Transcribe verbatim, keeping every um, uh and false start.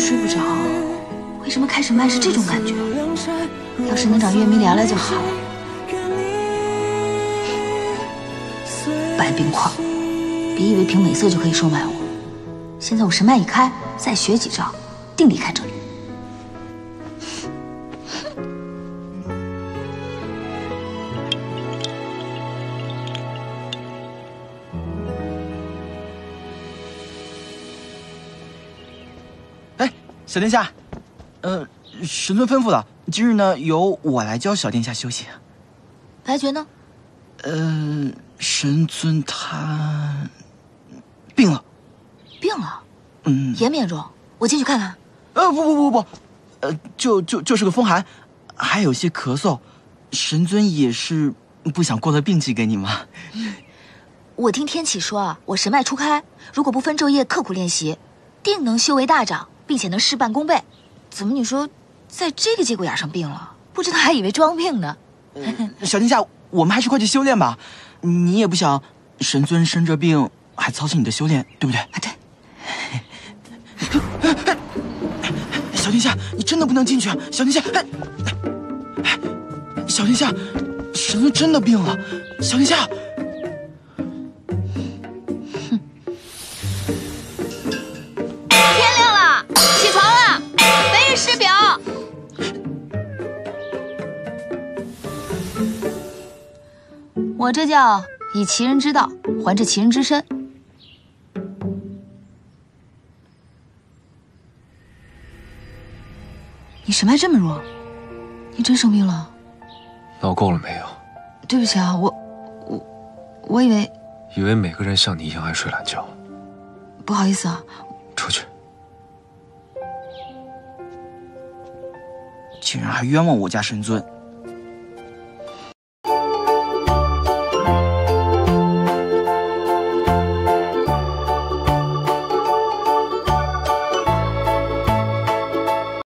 睡不着，为什么开始卖是这种感觉？要是能找月明聊聊就好了。白冰块，别以为凭美色就可以收买我。现在我神脉一开，再学几招，定离开这里。 哎，小殿下，呃，神尊吩咐了，今日呢由我来教小殿下修行。 白绝呢？ 呃，神尊他病了。 病了？ 嗯， 严不严重？我进去看看。 呃，不不不不，呃，就就就是个风寒，还有些咳嗽。神尊也是不想过了病寄给你嘛。 嗯，我听天启说啊，我神脉初开，如果不分昼夜刻苦练习，定能修为大涨，并且能事半功倍。怎么你说，在这个节骨眼上病了？不知道还以为装病呢。 呃、小殿下，我们还是快去修炼吧。你也不想神尊生着病还操心你的修炼，对不对？ 啊，对。 小殿下，你真的不能进去啊！小殿下，小殿下，神尊真的病了。小殿下， 哼！天亮了，起床了，每日师表。我这叫以其人之道还治其人之身。你神脉这么弱，你真生病了？ 闹够了没有？ 对不起啊，我我我以为以为每个人像你一样爱睡懒觉。 不好意思啊。 出去。 竟然还冤枉我家神尊。